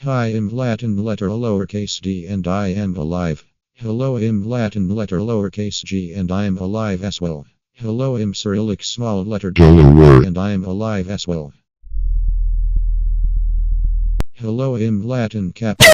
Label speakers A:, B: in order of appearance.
A: Hi, I'm Latin letter lowercase d and I am alive. Hello, I'm Latin letter lowercase g and I'm alive as well. Hello, I'm Cyrillic small letter Delaware and I'm alive as well. Hello, I'm Latin cap